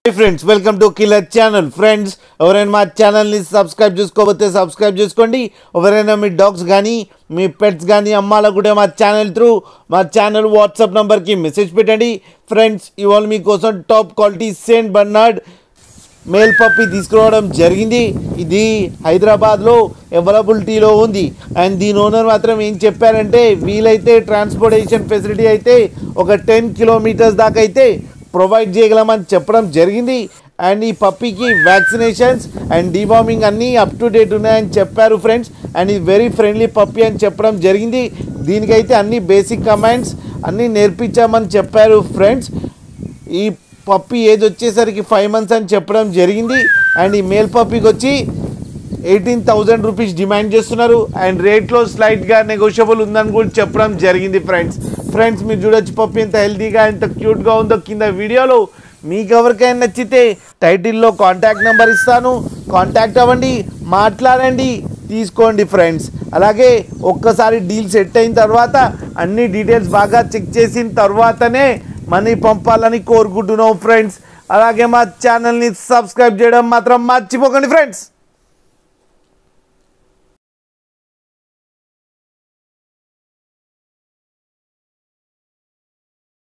Friends welcome to killer channel. Friends ఎవరైనా మా ఛానల్ని సబ్స్క్రైబ్ చేసుకోకపోతే సబ్స్క్రైబ్ చేసుకోండి. ఎవరైనా మీ డాగ్స్ కానీ మీ పెట్స్ కానీ అమ్మాలనుకుంటే మా ఛానల్ వాట్సాప్ నెంబర్కి మెసేజ్ పెట్టండి. ఫ్రెండ్స్ ఇవాళ మీకోసం top quality Saint Bernard male puppy తీసుకురావడం జరిగింది. ఇది హైదరాబాద్లో అవైలబిలిటీలో ఉంది. అండ్ దీని ఓనర్ మాత్రం ఏం చెప్పారంటే వీలైతే ట్రాన్స్పోర్టేషన్ ఫెసిలిటీ అయితే ఒక 10 కిలోమీటర్స్ దాకా అయితే ప్రొవైడ్ చేయగలమని చెప్పడం జరిగింది. అండ్ ఈ పప్పీకి వ్యాక్సినేషన్స్ అండ్ డివార్మింగ్ అన్నీ అప్ టు డేట్ ఉన్నాయని చెప్పారు ఫ్రెండ్స్. అండ్ ఇది వెరీ ఫ్రెండ్లీ పప్పీ అని చెప్పడం జరిగింది. దీనికైతే అన్ని బేసిక్ కమాండ్స్ అన్నీ నేర్పించామని చెప్పారు ఫ్రెండ్స్. ఈ పప్పీ ఏజ్ వచ్చేసరికి 5 months అని చెప్పడం జరిగింది. అండ్ ఈ మేల్ పప్పీకి వచ్చి 18,000 రూపీస్ డిమాండ్ చేస్తున్నారు. అండ్ రేట్లో స్లైట్గా నెగోషియబుల్ ఉందని కూడా చెప్పడం జరిగింది ఫ్రెండ్స్ మీరు చూడొచ్చు పప్పీ ఎంత హెల్తీగా ఎంత క్యూట్గా ఉందో కింద వీడియోలో. మీకు ఎవరికైనా నచ్చితే టైటిల్లో కాంటాక్ట్ నెంబర్ ఇస్తాను, కాంటాక్ట్ అవ్వండి, మాట్లాడండి, తీసుకోండి ఫ్రెండ్స్. అలాగే ఒక్కసారి డీల్ సెట్ అయిన తర్వాత అన్ని డీటెయిల్స్ బాగా చెక్ చేసిన తర్వాతనే మనీ పంపాలని కోరుకుంటున్నాం ఫ్రెండ్స్. అలాగే మా ఛానల్ని సబ్స్క్రైబ్ చేయడం మాత్రం మర్చిపోకండి ఫ్రెండ్స్.